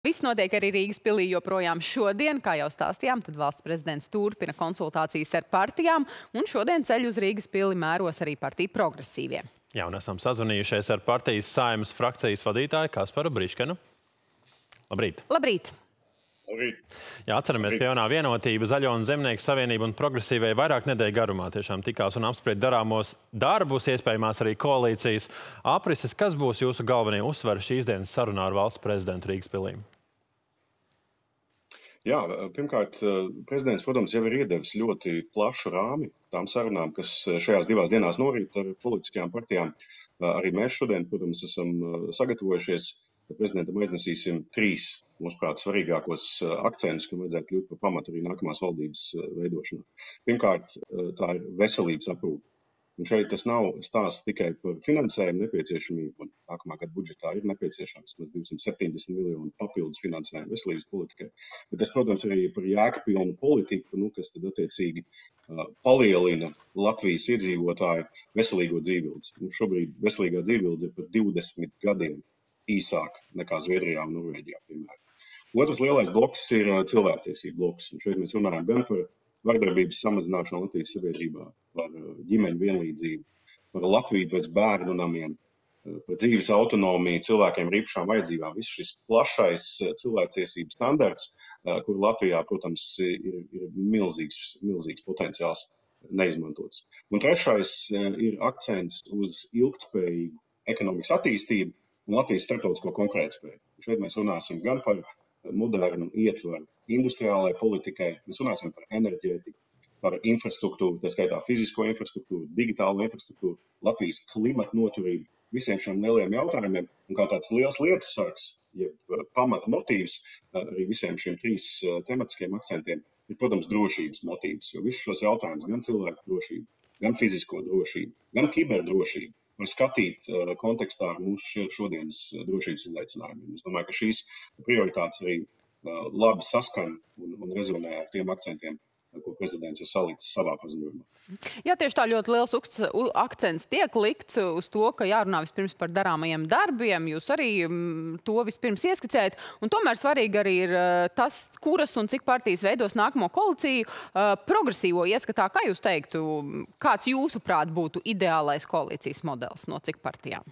Viss notiek arī Rīgas pilī joprojām šodien, kā jau stāstījām, tad valsts prezidents turpina konsultācijas ar partijām, un šodien ceļu uz Rīgas pili mēros arī partija Progresīvie. Jā, un esam sazvanījušies ar partijas Saeimas frakcijas vadītāju Kasparu Briškenu. Labrīt! Labrīt! Jā, atceramies, pie jaunā vienotība, Zaļo un Zemnieku savienība un Progresīvie vairāk nedēļu garumā tiešām tikās un apspried darāmos darbus, iespējamās arī koalīcijas aprises. Kas būs jūsu galvenie uzsvari šīs dienas sarunā ar valsts prezidentu Rīgas pilī? Jā, pirmkārt, prezidents, protams, jau ir iedevis ļoti plašu rāmi tām sarunām, kas šajās divās dienās norit ar politiskajām partijām. Arī mēs šodien, protams, esam sagatavojušies. Prezidentam aiznesīsim 3, mūsuprāt, svarīgākos akcentus, kam vajadzētu kļūt par pamatu arī nākamās valdības veidošanā. Pirmkārt, tā ir veselības aprūpe. Un šeit tas nav stāsts tikai par finansējumu nepieciešamību, un nākamā gada budžetā ir nepieciešams 270 miljonu papildus finansējumu veselības politikai. Bet tas, protams, arī par jēgpilnu politiku, kas tad attiecīgi palielina Latvijas iedzīvotāju veselīgo dzīvildi. Šobrīd veselīgā dzīvilde ir par 20 gadiem īsāk nekā Zviedrijā un Norvēģijā, piemēram. Otrs lielais bloks ir cilvēktiesību bloks. Un šeit mēs runājam gan par vardarbības samazināšanu Latvijas sabiedrībā, par ģimeņu vienlīdzību, par Latviju bez bērnu namiem, par dzīves autonomiju cilvēkiem ar īpašām vajadzībām. Viss šis plašais cilvēktiesību standarts, kur Latvijā, protams, ir milzīgs potenciāls neizmantots. Un trešais ir akcents uz ilgtspējīgu ekonomikas attīstību un Latvijas starptautisko konkurētspēju. Šeit mēs runāsim gan par modernu ietvaru industriālajai politikai, mēs runāsim par enerģētiku, par infrastruktūru, tā skaitā fizisko infrastruktūru, digitālo infrastruktūru, Latvijas klimata noturību, visiem šiem lieliem jautājumiem, un kā tāds liels lietu sargs, pamata motīvs arī visiem šiem 3 tematiskiem akcentiem ir, protams, drošības motīvs, jo visus šos jautājumus, gan cilvēku drošību, gan fizisko drošību, gan kiberdrošību, var skatīt kontekstā ar mūsu šodienas drošības izaicinājumiem. Es domāju, ka šīs prioritātes arī labi saskan un rezonē ar tiem akcentiem, ko prezidents ir salicis savā paziņojumā. Jā, tieši tā ļoti liels akcents tiek likts uz to, ka jārunā vispirms par darāmajiem darbiem. Jūs arī to vispirms ieskicējat. Un tomēr svarīgi arī ir tas, kuras un cik partijas veidos nākamo koalīciju. Progresīvo ieskatā, kā jūs teiktu, kāds jūsuprāt būtu ideālais koalīcijas modelis no cik partijām?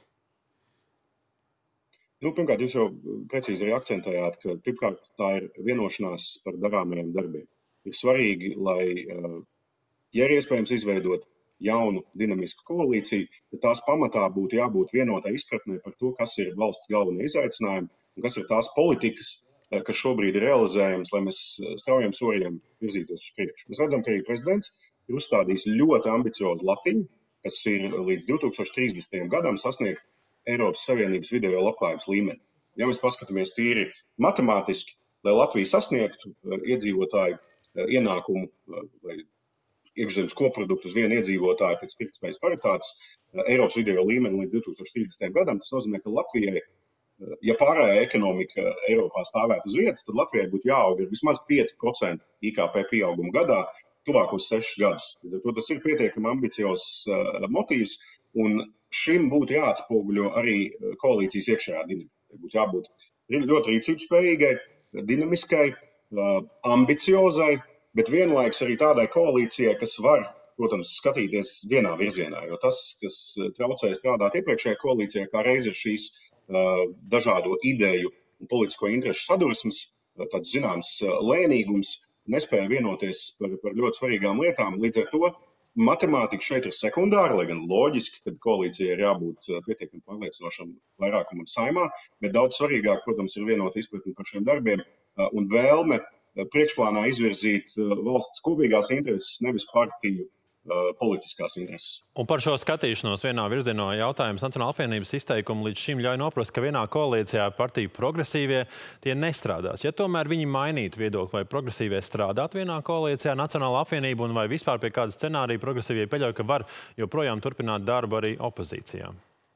Pirmkārt, jūs jau precīzi arī akcentējāt, ka pirmkārt tā ir vienošanās par darāmajiem darbiem. Ir svarīgi, lai, ja ir iespējams izveidot jaunu dinamisku koalīciju, tad tās pamatā būtu jābūt vienotai izpratnē par to, kas ir valsts galvenie izaicinājumi un kas ir tās politikas, kas šobrīd ir realizējams, lai mēs straujiem soļiem virzītos uz priekšu. Mēs redzam, ka arī prezidents ir uzstādījis ļoti ambiciozu latiņu, kas ir līdz 2030. gadam sasniegt Eiropas Savienības vidējo labklājības līmeni. Ja mēs paskatāmies tīri matemātiski, lai Latvija sasniegtu iedzīvotāju ienākumu vai iekšzemes koproduktu uz vienu iedzīvotāju pēc pirktspējas paritātes Eiropas vidējo līmeni līdz 2030. gadam, tas nozīmē, ka Latvijai, ja pārējā ekonomika Eiropā stāvētu uz vietas, tad Latvijai būtu jāaug ar vismaz 5% IKP pieauguma gadā tuvākos 6 gadus. Līdz ar to tas ir pietiekami ambiciozs motīvs, un šim būtu jāatspoguļo arī koalīcijas iekšējā dinamika. Būtu jābūt ļoti rīcībspējīgai, dinamiskai, ambiciozai, bet vienlaiks arī tādai koalīcijai, kas var, protams, skatīties vienā virzienā, jo tas, kas traucēja strādāt iepriekšējā koalīcijā, kā reiz ir šīs dažādo ideju un politisko interešu sadursmes, tāds zināms lēnīgums, nespēja vienoties par ļoti svarīgām lietām. Līdz ar to matemātika šeit ir sekundāra, lai gan loģiski, kad koalīcija ir jābūt pietiekami pārliecinošam vairākumam Saeimā, bet daudz svarīgāk, protams, ir vienota izpratne par šiem darbiem un vēlme priekšplānā izvirzīt valsts kopīgās intereses, nevis partiju politiskās intereses. Un par šo skatīšanos vienā virzienā jautājums Nacionāla apvienības izteikumu līdz šim ļauj noprast, ka vienā koalīcijā partiju Progresīvie tie nestrādās. Ja tomēr viņi mainītu viedokli, vai Progresīvie strādāt vienā koalīcijā Nacionāla apvienība un vai vispār pie kāda scenārija Progresīvie pieļauj, ka var joprojām turpināt darbu arī opozīcijā?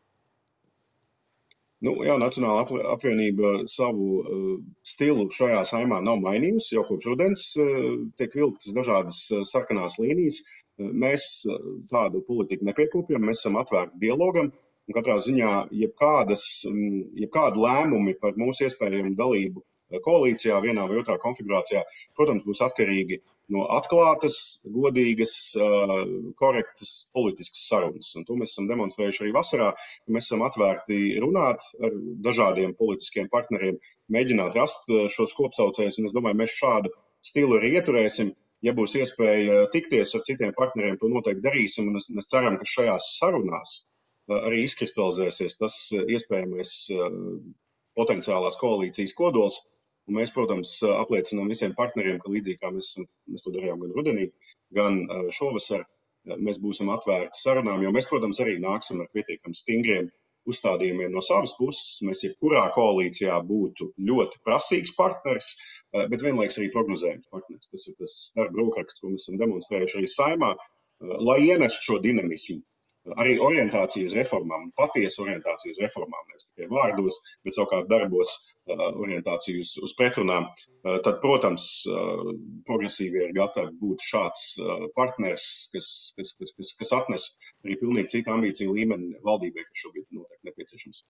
Jā, Nacionāla apvienība savu stilu šajā Saeimā nav mainījusi. Jau kopš rudens tiek vilktas dažādas sarkanās līnijas. Mēs tādu politiku nepiekopjam, mēs esam atvērti dialogam, un katrā ziņā jebkādi lēmumi par mūsu iespējamu dalību koalīcijā, vienā vai otrā konfigurācijā, protams, būs atkarīgi no atklātas, godīgas, korektas politiskas sarunas. Un to mēs esam demonstrējuši arī vasarā, ka mēs esam atvērti runāt ar dažādiem politiskiem partneriem, mēģināt rast šos kopsaucējus, un es domāju, mēs šādu stilu arī ieturēsim. Ja būs iespēja tikties ar citiem partneriem, to noteikti darīsim, un mēs ceram, ka šajās sarunās arī izkristalizēsies tas iespējamais potenciālās koalīcijas kodols. Un mēs, protams, apliecinām visiem partneriem, ka līdzīgi kā mēs to darījām gan rudenī, gan šovasar, mēs būsim atvērti sarunām, jo mēs, protams, arī nāksim ar pietiekami stingriem uzstādījumiem no savas puses. Mēs jebkurā koalīcijā būtu ļoti prasīgs partneris, bet vienlaiks arī prognozējums partneris. Tas ir tas darba rokraksts, ko mēs esam demonstrējuši arī Saeimā, lai ienestu šo dinamismu. Arī orientāciju uz reformām, patiesu orientāciju uz reformām, nevis tikai vārdos, bet savukārt darbos orientāciju uz pretrunām. Tad, protams, progresīvi ir gatavi būt šāds partners, kas atnes arī pilnīgi citu ambīciju līmeni valdībai, kas šobrīd noteikti nepieciešams.